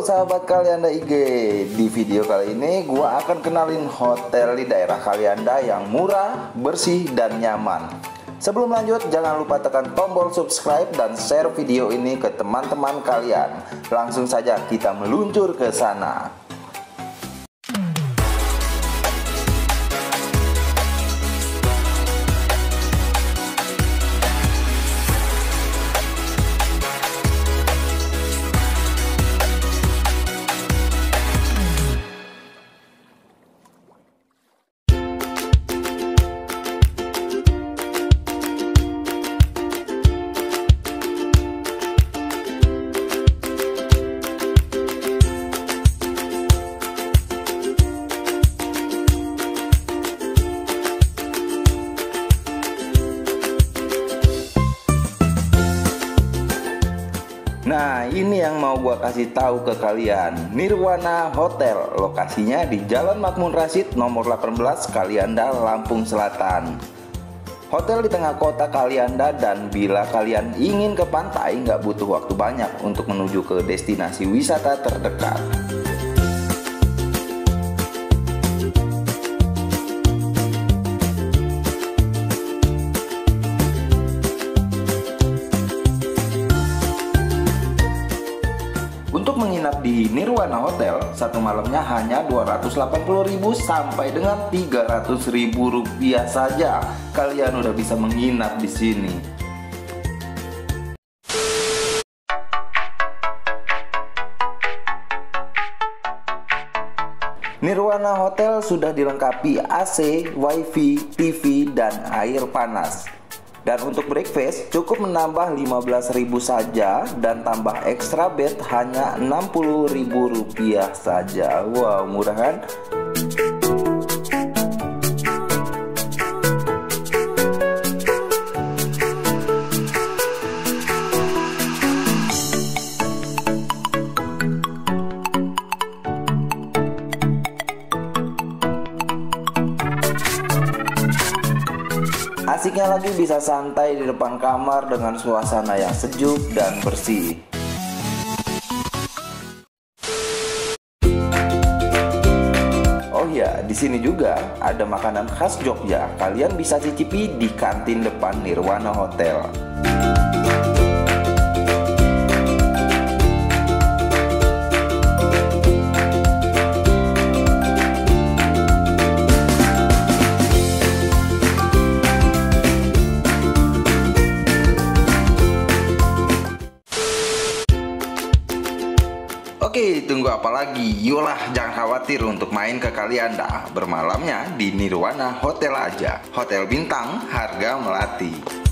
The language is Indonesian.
sahabat Kalianda IG, di video kali ini gua akan kenalin hotel di daerah Kalianda yang murah, bersih, dan nyaman. Sebelum lanjut, jangan lupa tekan tombol subscribe dan share video ini ke teman-teman kalian. Langsung saja kita meluncur ke sana. Nah, ini yang mau gua kasih tahu ke kalian. Nirwana Hotel, lokasinya di Jalan Makmun Rashid nomor 18, Kalianda, Lampung Selatan. Hotel di tengah kota Kalianda, dan bila kalian ingin ke pantai nggak butuh waktu banyak untuk menuju ke destinasi wisata terdekat. Untuk menginap di Nirwana Hotel, satu malamnya hanya 280.000 sampai dengan 300.000 rupiah saja. Kalian udah bisa menginap di sini. Nirwana Hotel sudah dilengkapi AC, WiFi, TV, dan air panas. Dan untuk breakfast cukup menambah 15.000 saja, dan tambah extra bed hanya 60.000 rupiah saja. Wow, murah kan? Asiknya lagi bisa santai di depan kamar dengan suasana yang sejuk dan bersih. Oh ya, di sini juga ada makanan khas Jogja. Kalian bisa cicipi di kantin depan Nirwana Hotel. Oke, tunggu apa lagi? Yolah, jangan khawatir untuk main ke Kalianda. Bermalamnya di Nirwana Hotel aja. Hotel bintang, harga melati.